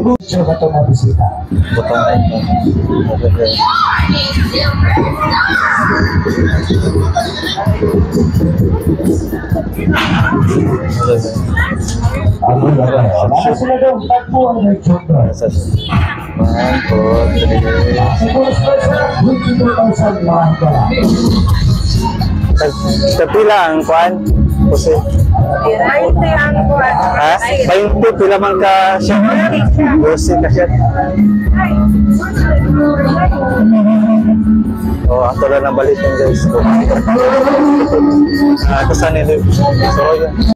gusto ka ito mabisita. Butang na ito. Okay. Ano na ba? Baka sila daw tagpuan ng chokra. Siguro sa 22,000 mga higala. Kapila ang kuan? Kasi ha? 20 pila man ka siya. Kasi siya. Oh, ato na balik guys. Kasan nila. So,